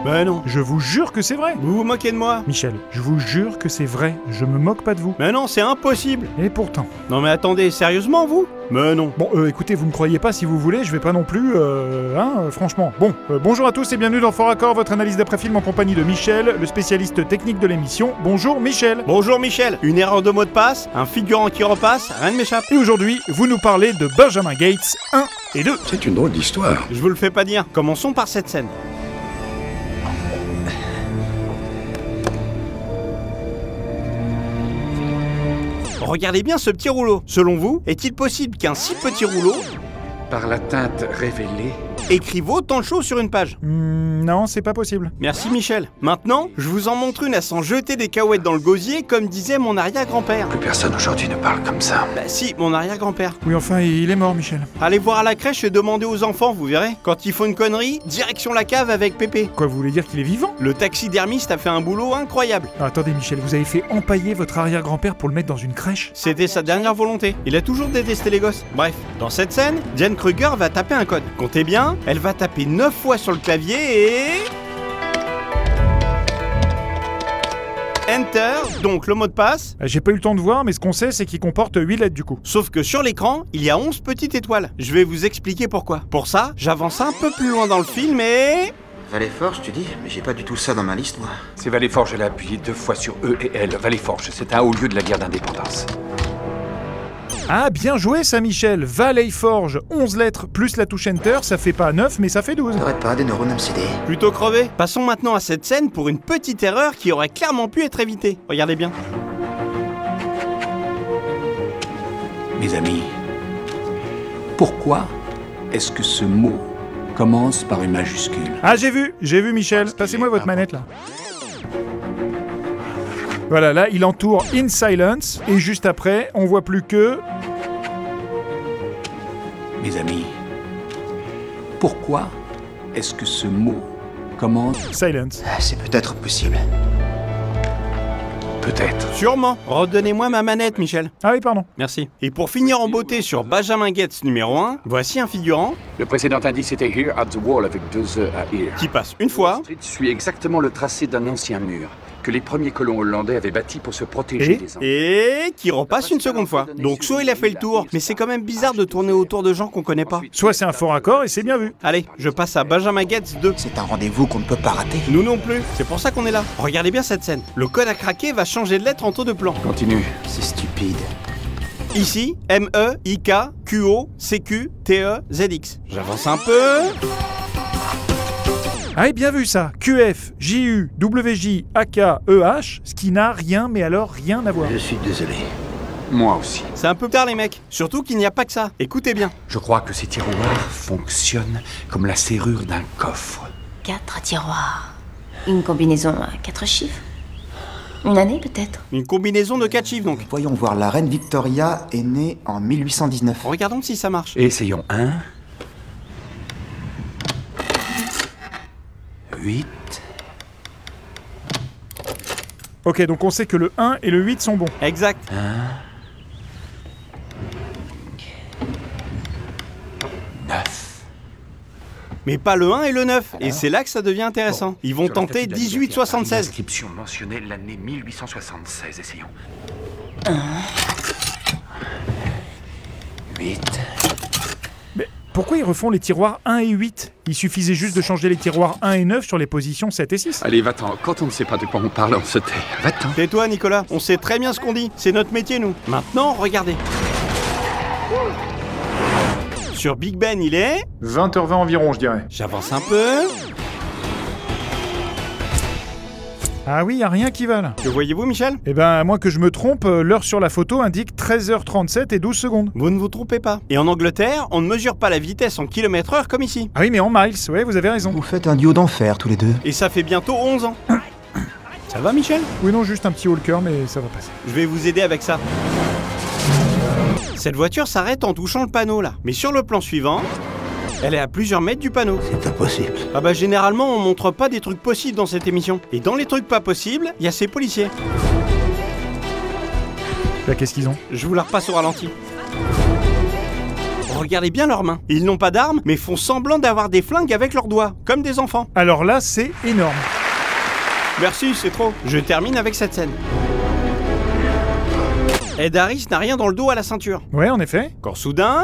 Bah non. Je vous jure que c'est vrai. Vous vous moquez de moi? Michel, je vous jure que c'est vrai. Je me moque pas de vous. Mais non, c'est impossible. Et pourtant. Non mais attendez, sérieusement vous? Mais non. Bon, écoutez, vous me croyez pas si vous voulez, je vais pas non plus, franchement. Bon, bonjour à tous et bienvenue dans Fort Accord, votre analyse d'après-film en compagnie de Michel, le spécialiste technique de l'émission. Bonjour Michel. Bonjour Michel. Une erreur de mot de passe, un figurant qui repasse, rien ne m'échappe. Et aujourd'hui, vous nous parlez de Benjamin Gates 1 et 2. C'est une drôle d'histoire. Je vous le fais pas dire. Commençons par cette scène. Regardez bien ce petit rouleau. Selon vous, est-il possible qu'un si petit rouleau Par la teinte révélée. écrive autant de choses sur une page? Non, c'est pas possible. Merci Michel. Maintenant, je vous en montre une à s'en jeter des cacahuètes dans le gosier, comme disait mon arrière-grand-père. Plus personne aujourd'hui ne parle comme ça. Bah si, mon arrière-grand-père. Oui, enfin, il est mort, Michel. Allez voir à la crèche et demandez aux enfants, vous verrez. Quand il faut une connerie, direction la cave avec Pépé. Quoi, vous voulez dire qu'il est vivant? Le taxidermiste a fait un boulot incroyable. Ah, attendez, Michel, vous avez fait empailler votre arrière-grand-père pour le mettre dans une crèche? C'était sa dernière volonté. Il a toujours détesté les gosses. Bref, dans cette scène, Diane Kruger va taper un code. Comptez bien, elle va taper 9 fois sur le clavier et... Enter, donc le mot de passe. J'ai pas eu le temps de voir, mais ce qu'on sait, c'est qu'il comporte 8 lettres du coup. Sauf que sur l'écran, il y a 11 petites étoiles. Je vais vous expliquer pourquoi. Pour ça, j'avance un peu plus loin dans le film et... Valley Forge, tu dis? Mais j'ai pas du tout ça dans ma liste, moi. C'est Valley Forge, elle a appuyé 2 fois sur E et L. Valley Forge, c'est un haut lieu de la guerre d'indépendance. Ah, bien joué ça, Michel. Valley Forge, 11 lettres plus la touche Enter, ça fait pas 9, mais ça fait 12. T'aurais pas des neurones MCD? Plutôt crevé. Passons maintenant à cette scène pour une petite erreur qui aurait clairement pu être évitée. Regardez bien. Mes amis, pourquoi est-ce que ce mot commence par une majuscule? Ah, j'ai vu Michel. Passez-moi votre manette là. Voilà, là, il entoure In Silence, et juste après, on voit plus que... Mes amis, pourquoi est-ce que ce mot commence... Silence. Ah, c'est peut-être possible. Peut-être. Sûrement. Redonnez-moi ma manette, Michel. Ah oui, pardon. Merci. Et pour finir en beauté sur Benjamin Gates numéro 1, voici un figurant Le précédent indice était Here at the Wall avec 2 E à Here. qui passe une fois, Street suit exactement le tracé d'un ancien mur que les premiers colons hollandais avaient bâti pour se protéger Et des Anglais. et qui repasse une seconde fois. Donc soit il a fait le tour, mais c'est quand même bizarre de tourner autour de gens qu'on connaît pas. Soit c'est un fort accord, et c'est bien vu. Allez, je passe à Benjamin Gates 2. C'est un rendez-vous qu'on ne peut pas rater. Nous non plus, c'est pour ça qu'on est là. Regardez bien cette scène. Le code à craquer va changer de lettre en taux de plan. Continue. C'est stupide. Ici, M-E, I-K, Q-O, C-Q, T-E, Z-X. J'avance un peu. Ah, et bien vu ça. QF, JU, WJ, AK, EH, ce qui n'a rien, mais alors rien à voir. Je suis désolé. Moi aussi. C'est un peu tard les mecs. Surtout qu'il n'y a pas que ça. Écoutez bien. Je crois que ces tiroirs fonctionnent comme la serrure d'un coffre. 4 tiroirs. Une combinaison à 4 chiffres. Une année peut-être. Une combinaison de 4 chiffres donc. Voyons voir, la reine Victoria est née en 1819. Regardons si ça marche. Essayons 1. 8. Ok, donc on sait que le 1 et le 8 sont bons. Exact. 9. Mais pas le 1 et le 9. Et c'est là que ça devient intéressant. Ils vont tenter 1876. L'inscription mentionnait l'année 1876. Essayons. 8. Mais pourquoi ils refont les tiroirs 1 et 8? Il suffisait juste de changer les tiroirs 1 et 9 sur les positions 7 et 6. Allez, va-t'en. Quand on ne sait pas de quoi on parle, on se tait. Va-t'en. Tais-toi Nicolas, on sait très bien ce qu'on dit. C'est notre métier nous. Maintenant, regardez. Sur Big Ben, il est... 20h20 environ, je dirais. J'avance un peu. Ah oui, y a rien qui va là. Que voyez-vous Michel? Eh ben, à moins que je me trompe, l'heure sur la photo indique 13h37 et 12 secondes. Vous ne vous trompez pas. Et en Angleterre, on ne mesure pas la vitesse en km/h comme ici. Ah oui, mais en miles, ouais, vous avez raison. Vous faites un duo d'enfer, tous les deux. Et ça fait bientôt 11 ans. Ça va Michel? Oui, non, juste un petit haut le cœur, mais ça va passer. Je vais vous aider avec ça. Cette voiture s'arrête en touchant le panneau là. Mais sur le plan suivant, elle est à plusieurs mètres du panneau. C'est impossible. Ah bah généralement on montre pas des trucs possibles dans cette émission. Et dans les trucs pas possibles, il y a ces policiers. Là, qu'est-ce qu'ils ont? Je vous la repasse au ralenti. Regardez bien leurs mains. Ils n'ont pas d'armes, mais font semblant d'avoir des flingues avec leurs doigts, comme des enfants. Alors là, c'est énorme. Merci, c'est trop. Je termine avec cette scène. Ed Harris n'a rien dans le dos à la ceinture. Ouais, en effet. Quand soudain...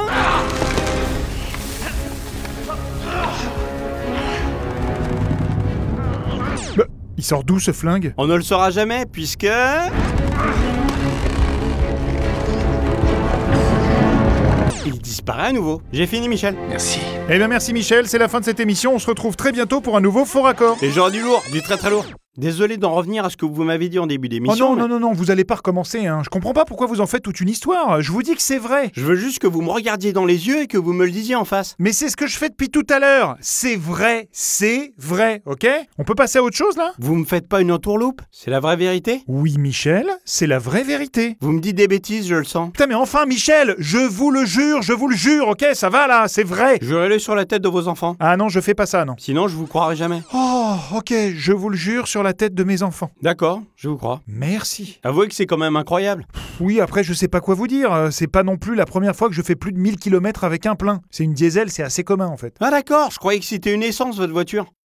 Bah, il sort d'où ce flingue? On ne le saura jamais, puisque... il disparaît à nouveau. J'ai fini, Michel. Merci. Eh bien merci Michel, c'est la fin de cette émission, on se retrouve très bientôt pour un nouveau Faux Raccord. Et j'aurai du lourd, du très très lourd. Désolé d'en revenir à ce que vous m'avez dit en début Oh d'émission. non, non, vous allez pas recommencer, hein. Je comprends pas pourquoi vous en faites toute une histoire, je vous dis que c'est vrai. Je veux juste que vous me regardiez dans les yeux et que vous me le disiez en face. Mais c'est ce que je fais depuis tout à l'heure. C'est vrai, ok? On peut passer à autre chose là? Vous me faites pas une entourloupe? C'est la vraie vérité? Oui Michel, c'est la vraie vérité. Vous me dites des bêtises, je le sens. Putain mais enfin Michel, je vous le jure, ok? Ça va là, c'est vrai. Jurez-le sur la tête de vos enfants. Ah non, je fais pas ça, non. Sinon, je vous croirai jamais. Oh, ok, je vous le jure sur la tête de mes enfants. D'accord, je vous crois. Merci. Avouez que c'est quand même incroyable. Oui, après, je sais pas quoi vous dire. C'est pas non plus la première fois que je fais plus de 1000 km avec un plein. C'est une diesel, c'est assez commun en fait. Ah d'accord, je croyais que c'était une essence, votre voiture.